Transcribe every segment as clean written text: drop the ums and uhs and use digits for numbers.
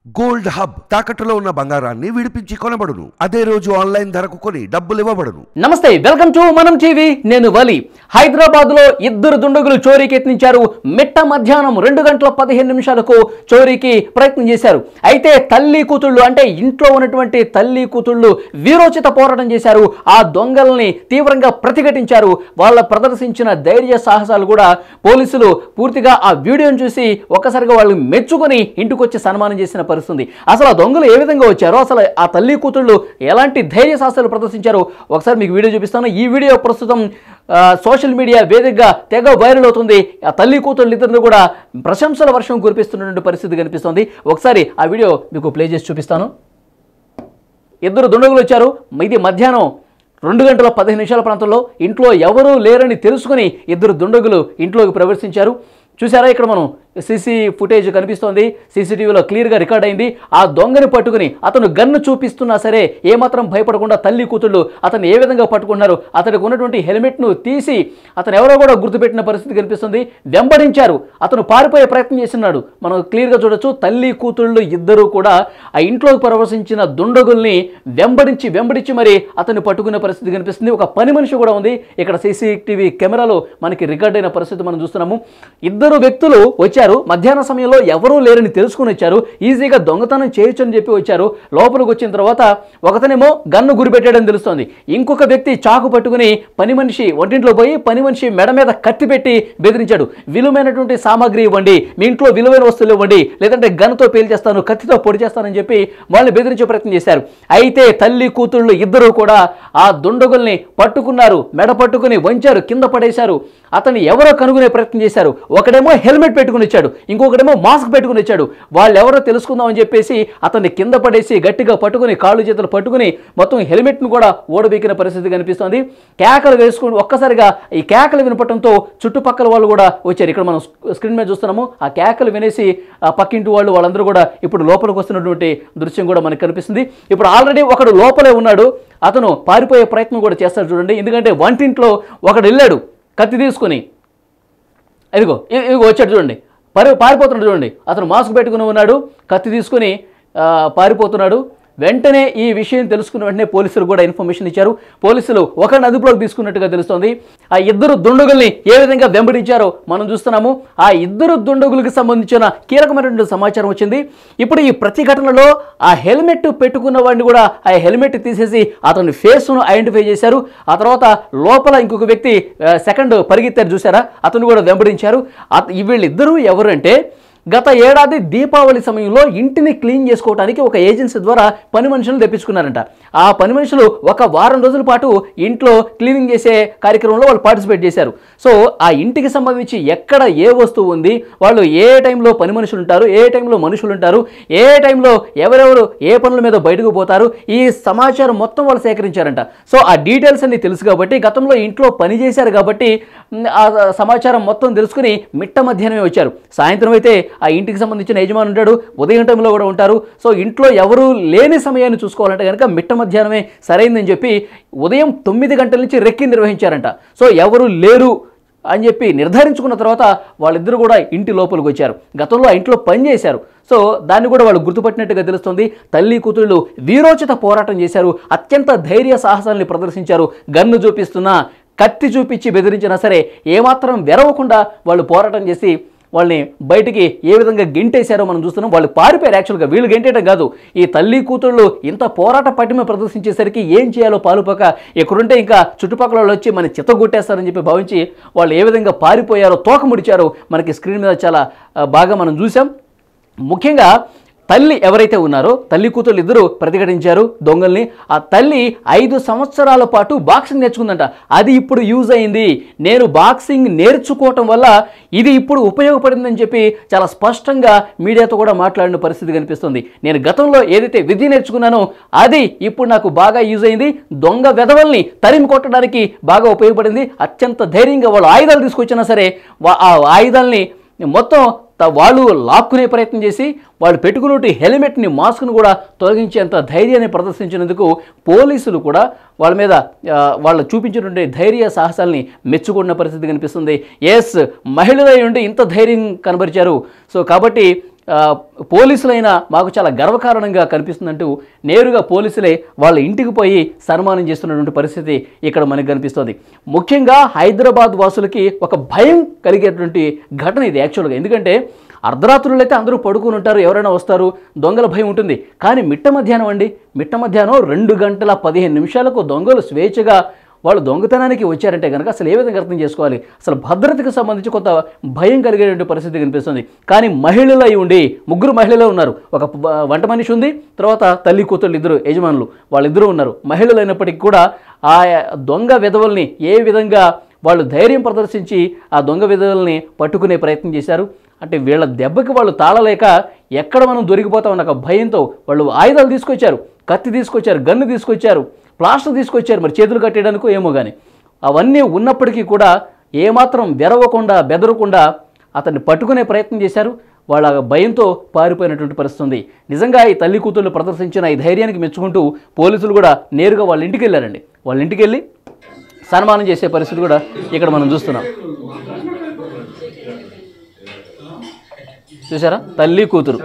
Gold hub తాకట్టులో ఉన్న బంగారాన్ని విడిపించి కొనబడును. అదే రోజు ఆన్లైన్ ధరకు కొని డబ్బులు ఇవ్వబడును. నమస్తే, వెల్కమ్ టు మనం టీవీ. నేను వలి. హైదరాబాద్ లో ఇద్దరు దుండగులు చోరీకి యత్నించారు. మిట్ట మధ్యాహ్నం 2:15 చోరీకి ప్రయత్నం చేశారు. అయితే తల్లి కూతుళ్ళు అంటే ఇంట్లో ఉన్నటువంటి తల్లి కూతుళ్ళు వీరోచిత పోరాటం చేశారు. ఆ దొంగల్ని తీవ్రంగా ప్రతిఘటించారు. వాళ్ళ ప్రదర్శించిన ధైర్య సాహసాలు కూడా పోలీసులు పూర్తిగా ఆ వీడియోను చూసి ఒక్కసారిగా వాళ్ళు మెచ్చుకొని ఇంటికి వచ్చి సన్మానం చేసిన పరిస్థితి. అసలు ఆ దొంగలు ఏ విధంగా వచ్చారో, అసలు ఆ తల్లి కూతుళ్ళు ఎలాంటి ధైర్య సాహసాలు ప్రదర్శించారో ఒకసారి మీకు వీడియో చూపిస్తాను. ఈ వీడియో ప్రస్తుతం సోషల్ మీడియా వేదికగా తెగ వైరల్ అవుతుంది. ఆ తల్లి కూతుళ్ళు ఇద్దరిని కూడా ప్రశంసల వర్షం కురిపిస్తున్నటువంటి పరిస్థితి కనిపిస్తుంది. ఒకసారి ఆ వీడియో మీకు ప్లే చేసి చూపిస్తాను. ఇద్దరు దుండగులు వచ్చారు. ఇది మధ్యాహ్నం 2:15 ప్రాంతంలో ఇంట్లో ఎవరూ లేరని తెలుసుకుని ఇద్దరు దుండగులు ఇంట్లోకి ప్రవేశించారు. చూసారా, ఇక్కడ మనం సీసీ ఫుటేజ్ కనిపిస్తోంది. సీసీటీవీలో క్లియర్గా రికార్డ్ అయింది. ఆ దొంగని పట్టుకుని అతను గన్ను చూపిస్తున్నా సరే ఏమాత్రం భయపడకుండా తల్లి కూతుళ్ళు అతను ఏ విధంగా పట్టుకున్నారు, అతనికి ఉన్నటువంటి హెల్మెట్ను తీసి అతను ఎవరో కూడా గుర్తుపెట్టిన పరిస్థితి కనిపిస్తుంది. వెంబడించారు. అతను పారిపోయే ప్రయత్నం చేస్తున్నాడు. మనం క్లియర్గా చూడొచ్చు. తల్లి కూతుళ్ళు ఇద్దరు కూడా ఆ ఇంట్లోకి ప్రవేశించిన దుండగుల్ని వెంబడించి మరి అతన్ని పట్టుకునే పరిస్థితి కనిపిస్తుంది. ఒక పని మనిషి కూడా ఉంది. ఇక్కడ సీసీటీవీ కెమెరాలో మనకి రికార్డ్ అయిన పరిస్థితి మనం చూస్తున్నాము. ఇద్దరు వ్యక్తులు వచ్చారు. మధ్యాహ్న సమయంలో ఎవరూ లేరని తెలుసుకుని వచ్చారు. ఈజీగా దొంగతనం చేయొచ్చు అని చెప్పి వచ్చారు. లోపలికి వచ్చిన తర్వాత ఒకతనేమో గన్ను గురిపెట్టాడని తెలుస్తోంది. ఇంకొక వ్యక్తి చాకు పట్టుకుని పని మనిషి వంటింట్లో పోయి పని మనిషి మెడ మీద కత్తి పెట్టి బెదిరించాడు. విలువైనటువంటి సామాగ్రి ఇవ్వండి, మీ ఇంట్లో విలువైన వస్తువులు ఇవ్వండి, లేదంటే గన్నుతో పేల్చేస్తాను, కత్తితో పొడి చేస్తానని చెప్పి వాళ్ళని బెదిరించే ప్రయత్నం చేశారు. అయితే తల్లి కూతుళ్ళు ఇద్దరు కూడా ఆ దుండగుల్ని పట్టుకున్నారు. మెడ పట్టుకుని వంచారు, కింద పడేశారు. అతన్ని ఎవరో కనుగొనే ప్రయత్నం చేశారు. ఒకడేమో హెల్మెట్ పెట్టుకుని వచ్చాడు, ఇంకొకడేమో మాస్క్ పెట్టుకుని వచ్చాడు. వాళ్ళు ఎవరో తెలుసుకుందామని చెప్పేసి అతన్ని కింద పడేసి గట్టిగా పట్టుకుని కాళ్ళు చేతులు పట్టుకుని మొత్తం హెల్మెట్ను కూడా ఓడబీకిన పరిస్థితి కనిపిస్తోంది. కేకలు వేసుకుని ఒక్కసారిగా ఈ కేకలు వినపడంతో చుట్టుపక్కల వాళ్ళు కూడా వచ్చారు. ఇక్కడ మనం స్క్రీన్ మీద చూస్తున్నాము. ఆ కేకలు వినేసి ఆ పక్కింటి వాళ్ళందరూ కూడా ఇప్పుడు లోపలికి వస్తున్నటువంటి దృశ్యం కూడా మనకు కనిపిస్తుంది. ఇప్పుడు ఆల్రెడీ ఒకడు లోపలే ఉన్నాడు. అతను పారిపోయే ప్రయత్నం కూడా చేస్తాడు చూడండి. ఎందుకంటే వంటింట్లో ఒకడు వెళ్ళాడు కత్తి తీసుకుని. ఇదిగో వచ్చాడు చూడండి, పారిపోతున్నాడు చూడండి. అతను మాస్క్ పెట్టుకుని ఉన్నాడు, కత్తి తీసుకుని పారిపోతున్నాడు. వెంటనే ఈ విషయం తెలుసుకున్న వెంటనే పోలీసులు కూడా ఇన్ఫర్మేషన్ ఇచ్చారు. పోలీసులు ఒకరిని అదుపులోకి తీసుకున్నట్టుగా తెలుస్తోంది. ఆ ఇద్దరు దుండగుల్ని ఏ విధంగా వెంబడించారో మనం చూస్తున్నాము. ఆ ఇద్దరు దుండగులకు సంబంధించిన కీలకమైనటువంటి సమాచారం వచ్చింది. ఇప్పుడు ఈ ప్రతిఘటనలో ఆ హెల్మెట్ పెట్టుకున్న వాడిని కూడా ఆ హెల్మెట్ తీసేసి అతని ఫేస్ను ఐడెంటిఫై చేశారు. ఆ తర్వాత లోపల ఇంకొక వ్యక్తి సెకండ్ పరిగెత్తారు చూసారా, అతను కూడా వెంబడించారు. వీళ్ళిద్దరూ ఎవరు అంటే, గత ఏడాది దీపావళి సమయంలో ఇంటిని క్లీన్ చేసుకోవడానికి ఒక ఏజెన్సీ ద్వారా పని మనుషులను తెప్పించుకున్నారంట. ఆ పని మనుషులు ఒక వారం రోజుల పాటు ఇంట్లో క్లీనింగ్ చేసే కార్యక్రమంలో వాళ్ళు పార్టిసిపేట్ చేశారు. సో ఆ ఇంటికి సంబంధించి ఎక్కడ ఏ వస్తువు ఉంది, వాళ్ళు ఏ టైంలో పని మనుషులు ఉంటారు, ఏ టైంలో మనుషులు ఉంటారు, ఏ టైంలో ఎవరెవరు ఏ పనుల మీద బయటకు పోతారు, ఈ సమాచారం మొత్తం వాళ్ళు సేకరించారంట. సో ఆ డీటెయిల్స్ అన్ని తెలుసు కాబట్టి, గతంలో ఇంట్లో పని చేశారు కాబట్టి ఆ సమాచారం మొత్తం తెలుసుకుని మిట్ట మధ్యాహ్నమే వచ్చారు. సాయంత్రం అయితే ఆ ఇంటికి సంబంధించిన యజమాని ఉంటాడు, ఉదయం టైంలో కూడా ఉంటారు. సో ఇంట్లో ఎవరు లేని సమయాన్ని చూసుకోవాలంటే కనుక మిట్ట మధ్యాహ్నమే సరైందని చెప్పి ఉదయం 9 గంటల నుంచి రెక్కి నిర్వహించారంట. సో ఎవరు లేరు అని చెప్పి నిర్ధారించుకున్న తర్వాత వాళ్ళిద్దరూ కూడా ఇంటి లోపలికి వచ్చారు. గతంలో ఆ ఇంట్లో పని చేశారు. సో దాన్ని కూడా వాళ్ళు గుర్తుపట్టినట్టుగా తెలుస్తుంది. తల్లి కూతుళ్ళు వీరోచిత పోరాటం చేశారు. అత్యంత ధైర్య సాహసాలని ప్రదర్శించారు. గన్ను చూపిస్తున్నా, కత్తి చూపించి బెదిరించినా సరే ఏమాత్రం వెరవకుండా వాళ్ళు పోరాటం చేసి వాళ్ళని బయటికి ఏ విధంగా గెంటేశారో మనం చూస్తున్నాం. వాళ్ళు పారిపోయారు. యాక్చువల్గా వీళ్ళు గెంటేయడం కాదు, ఈ తల్లి కూతుళ్ళు ఇంత పోరాట పటిమ ప్రదర్శించేసరికి ఏం చేయాలో పాలుపోక ఎక్కడుంటే ఇంకా చుట్టుపక్కల వాళ్ళు వచ్చి మన చిత్తగొట్టేస్తారని చెప్పి భావించి వాళ్ళు ఏ విధంగా పారిపోయారో, తోక ముడిచారో మనకి స్క్రీన్ మీద చాలా బాగా మనం చూసాం. ముఖ్యంగా తల్లి ఎవరైతే ఉన్నారో, తల్లి కూతురు ఇద్దరు ప్రతిఘటించారు దొంగల్ని. ఆ తల్లి 5 సంవత్సరాల పాటు బాక్సింగ్ నేర్చుకుందంట. అది ఇప్పుడు యూజ్ అయింది. నేను బాక్సింగ్ నేర్చుకోవటం వల్ల ఇది ఇప్పుడు ఉపయోగపడిందని చెప్పి చాలా స్పష్టంగా మీడియాతో కూడా మాట్లాడిన పరిస్థితి కనిపిస్తుంది. నేను గతంలో ఏదైతే విద్య నేర్చుకున్నానో అది ఇప్పుడు నాకు బాగా యూజ్ అయింది. దొంగ వెధవల్ని తరిమి కొట్టడానికి బాగా ఉపయోగపడింది. అత్యంత ధైర్యంగా వాళ్ళు ఆయుధాలు తీసుకొచ్చినా సరే ఆ ఆయుధాలని మొత్తం వాళ్ళు లాక్కునే ప్రయత్నం చేసి వాళ్ళు పెట్టుకున్నట్టు హెల్మెట్ని, మాస్క్ను కూడా తొలగించేంత ధైర్యాన్ని ప్రదర్శించినందుకు పోలీసులు కూడా వాళ్ళ మీద వాళ్ళు చూపించినటువంటి ధైర్య సాహసాలని మెచ్చుకున్న పరిస్థితి కనిపిస్తుంది. ఎస్, మహిళలై ఉండి ఇంత ధైర్యం కనబరిచారు. సో కాబట్టి పోలీసులైనా మాకు చాలా గర్వకారణంగా కనిపిస్తుందంటూ నేరుగా పోలీసులే వాళ్ళ ఇంటికి పోయి సన్మానం చేస్తున్నటువంటి పరిస్థితి ఇక్కడ మనకు కనిపిస్తుంది. ముఖ్యంగా హైదరాబాద్ వాసులకి ఒక భయం కలిగేటువంటి ఘటన ఇది యాక్చువల్గా. ఎందుకంటే అర్ధరాత్రులు అయితే అందరూ పడుకుని ఉంటారు, ఎవరైనా వస్తారు, దొంగల భయం ఉంటుంది. కానీ మిట్ట మధ్యాహ్నం 2:15 దొంగలు స్వేచ్ఛగా వాళ్ళు దొంగతనానికి వచ్చారంటే కనుక అసలు ఏ విధంగా అర్థం చేసుకోవాలి? అసలు భద్రతకు సంబంధించి కొంత భయం కలిగేటువంటి పరిస్థితి కనిపిస్తుంది. కానీ మహిళలు అయి ఉండి 3 మహిళలు ఉన్నారు. ఒక వంట మనిషి ఉంది, తర్వాత తల్లి కూతుళ్ళు 2 యజమానులు వాళ్ళిద్దరూ ఉన్నారు. మహిళలు అయినప్పటికీ కూడా ఆ దొంగ విధవల్ని ఏ విధంగా వాళ్ళు ధైర్యం ప్రదర్శించి ఆ దొంగ విధవల్ని పట్టుకునే ప్రయత్నం చేశారు. అంటే వీళ్ళ దెబ్బకి వాళ్ళు తాళలేక ఎక్కడ మనం దొరికిపోతామన్న ఒక భయంతో వాళ్ళు ఆయుధాలు తీసుకొచ్చారు, కత్తి తీసుకొచ్చారు, గన్ను తీసుకొచ్చారు, ప్లాస్టర్ తీసుకొచ్చారు, మరి చేతులు కట్టేయడానికో ఏమో కానీ. అవన్నీ ఉన్నప్పటికీ కూడా ఏమాత్రం బెదరకుండా అతన్ని పట్టుకునే ప్రయత్నం చేశారు. వాళ్ళ భయంతో పారిపోయినటువంటి పరిస్థితి ఉంది. నిజంగా ఈ తల్లి కూతుళ్ళు ప్రదర్శించిన ఈ ధైర్యానికి మెచ్చుకుంటూ పోలీసులు కూడా నేరుగా వాళ్ళ ఇంటికి వెళ్ళారండి. వాళ్ళ ఇంటికి వెళ్ళి సన్మానం చేసే పరిస్థితి కూడా ఇక్కడ మనం చూస్తున్నాం. చూసారా, తల్లి కూతురు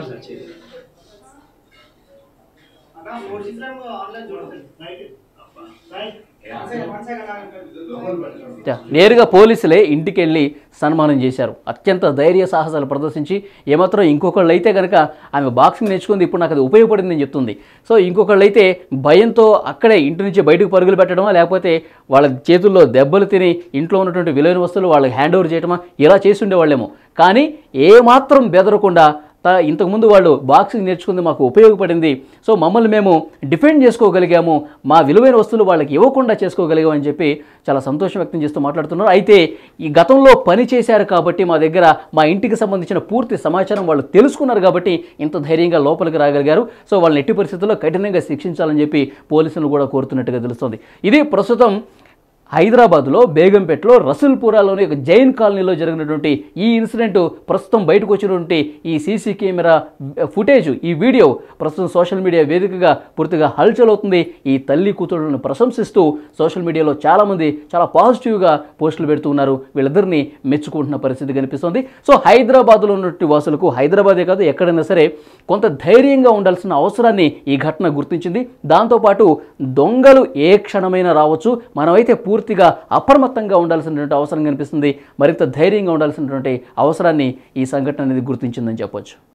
నేరుగా పోలీసులే ఇంటికి వెళ్ళి సన్మానం చేశారు. అత్యంత ధైర్య సాహసాలు ప్రదర్శించి ఏమాత్రం ఇంకొకళ్ళు అయితే కనుక ఆమె బాక్సింగ్ నేర్చుకుంది, ఇప్పుడు నాకు అది ఉపయోగపడిందని చెప్తుంది. సో ఇంకొకళ్ళు అయితే భయంతో అక్కడే ఇంటి నుంచి బయటకు పరుగులు పెట్టడమా, లేకపోతే వాళ్ళ చేతుల్లో దెబ్బలు తిని ఇంట్లో ఉన్నటువంటి విలువైన వస్తువులు వాళ్ళకి హ్యాండ్ ఓవర్ చేయడమా ఇలా చేసి ఉండేవాళ్ళేమో. కానీ ఏమాత్రం బెదరకుండా ఇంతకుముందు వాళ్ళు బాక్సింగ్ నేర్చుకుంది, మాకు ఉపయోగపడింది, సో మమ్మల్ని మేము డిఫెండ్ చేసుకోగలిగాము, మా విలువైన వస్తువులు వాళ్ళకి ఇవ్వకుండా చేసుకోగలిగాము అని చెప్పి చాలా సంతోషం వ్యక్తం చేస్తూ మాట్లాడుతున్నారు. అయితే ఈ గతంలో పని చేశారు కాబట్టి మా ఇంటికి సంబంధించిన పూర్తి సమాచారం వాళ్ళు తెలుసుకున్నారు కాబట్టి ఇంత ధైర్యంగా లోపలికి రాగలిగారు. సో వాళ్ళని ఎట్టి పరిస్థితుల్లో కఠినంగా శిక్షించాలని చెప్పి పోలీసులు కూడా కోరుతున్నట్టుగా తెలుస్తుంది. ఇది ప్రస్తుతం హైదరాబాద్లో బేగంపేటలో రసూల్పురాలోని ఒక జైన్ కాలనీలో జరిగినటువంటి ఈ ఇన్సిడెంట్ ప్రస్తుతం బయటకు వచ్చినటువంటి ఈ సీసీ కెమెరా ఫుటేజ్, ఈ వీడియో ప్రస్తుతం సోషల్ మీడియా వేదికగా పూర్తిగా హల్చల్ అవుతుంది. ఈ తల్లి కూతురులను ప్రశంసిస్తూ సోషల్ మీడియాలో చాలామంది చాలా పాజిటివ్గా పోస్టులు పెడుతున్నారు. వీళ్ళిద్దరిని మెచ్చుకుంటున్న పరిస్థితి కనిపిస్తుంది. సో హైదరాబాద్లో ఉన్నటువంటి వాసులకు, హైదరాబాదే కాదు ఎక్కడైనా సరే కొంత ధైర్యంగా ఉండాల్సిన అవసరాన్ని ఈ ఘటన గుర్తించింది. దాంతోపాటు దొంగలు ఏ క్షణమైనా రావచ్చు, మనమైతే పూర్తిగా అప్రమత్తంగా ఉండాల్సినటువంటి అవసరం కనిపిస్తుంది. మరింత ధైర్యంగా ఉండాల్సినటువంటి అవసరాన్ని ఈ సంఘటన అనేది గుర్తించిందని చెప్పొచ్చు.